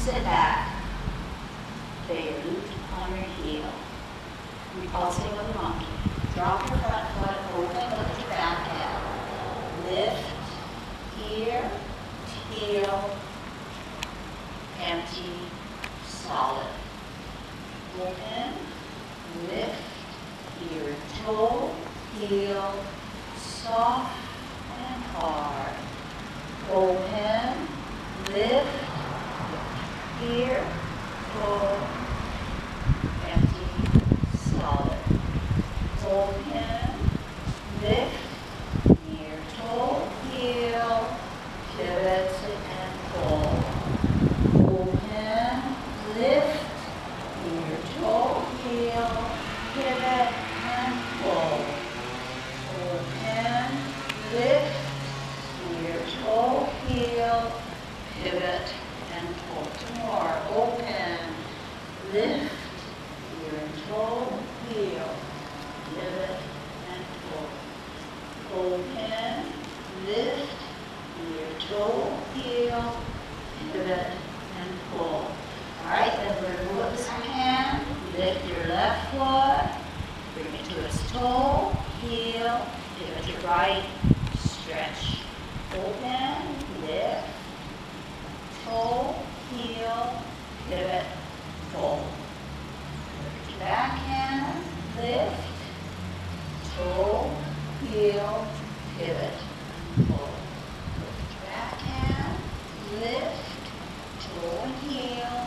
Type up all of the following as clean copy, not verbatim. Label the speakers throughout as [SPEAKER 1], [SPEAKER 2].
[SPEAKER 1] Sit back. Lay your boot on your heel. Repulsing of the monkey. Drop your front foot, open, look at your back out. Lift, here, heel, empty, solid. Open, lift, here, toe, heel, soft and hard. Open, lift, here, toe, empty, solid. Open, lift, near toe, heel, pivot and pull. Open, lift, near toe, heel, pivot and pull. Open, lift, near toe, heel, pivot and pull. Two more. Open, lift, near toe, heel, pivot and pull. Open, lift, near toe, heel, pivot and pull. All right, then we're going to move up this hand. Lift your left foot, bring it to its toe, heel, pivot your right, stretch. Open, lift, toe, heel, pivot, pull. Lift your back hand, lift, toe, heel, pivot, pull. Lift your back hand, lift, toe and heel,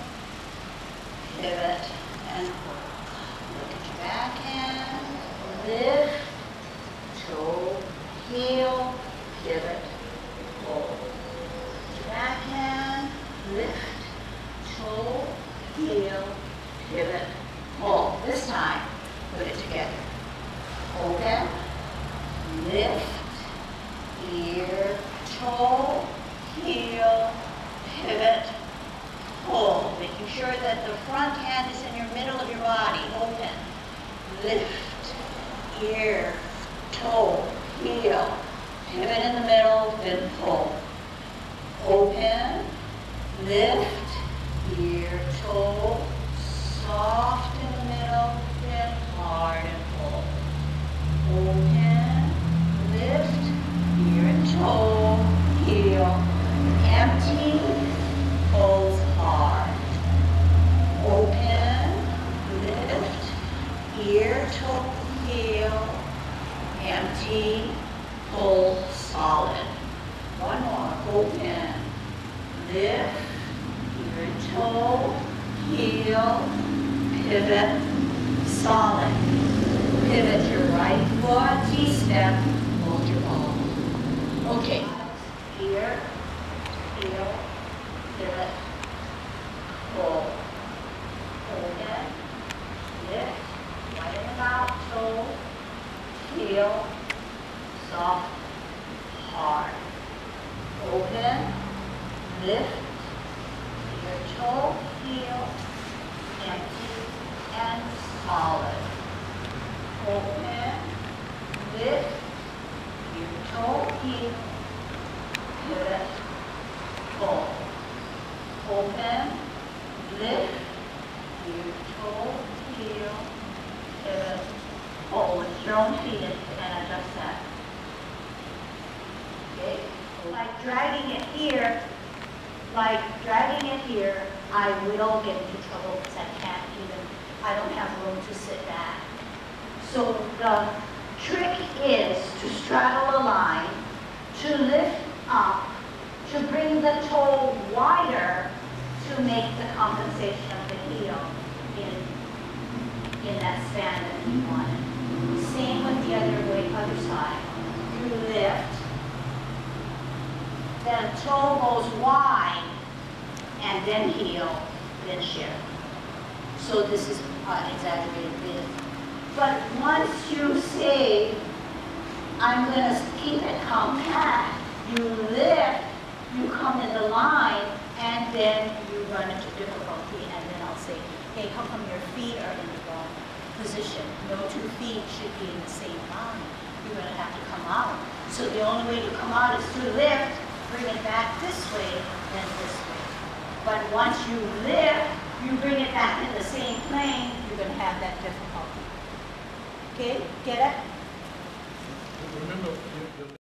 [SPEAKER 1] pivot and pull. Look at your back hand, lift, toe, heel, pivot, pull. Lift your back hand, lift, toe, heel, pivot, pull. This time, put it together. Open, lift, ear, toe, heel, pivot, pull. Making sure that the front hand is in your middle of your body. Open, lift, ear, toe, heel, pivot in the middle, then pull. Open, lift, ear, toe, soft in the middle, then hard and pull. Open, lift, ear and toe, heel, empty, pulls hard. Open, lift, ear, toe, heel, empty, pull, solid. One more. Open, lift, ear and toe, heel, pivot, solid. Pivot your right foot, T-step, hold your ball. Okay. Ear, heel, pivot, pull. Open, lift, right in the mouth, toe, heel, soft, hard. Open, lift, ear, toe, heel, empty and solid. Open, lift, ear, toe, heel, pivot, pull. Open, lift, ear, toe, heel, pivot, pull. With your own feet and adjust that. Okay? Like dragging it here, I will get into trouble because I don't have room to sit back. So the trick is to straddle a line, to lift up, to bring the toe wider to make the compensation of the heel in that span that you want it. Same with the other side. You lift, then toe goes wide, and then heel, then shift. So this is an exaggerated bit. But once you say, I'm going to keep it compact, you lift, you come in the line, and then you run into difficulty, and then I'll say, hey, how come your feet are in the wrong position? No two feet should be in the same line. You're going to have to come out. So the only way to come out is to lift, bring it back this way, then this way. But once you lift, you bring it back in the same plane, you're going to have that difficulty. Okay, get it?
[SPEAKER 2] Remember,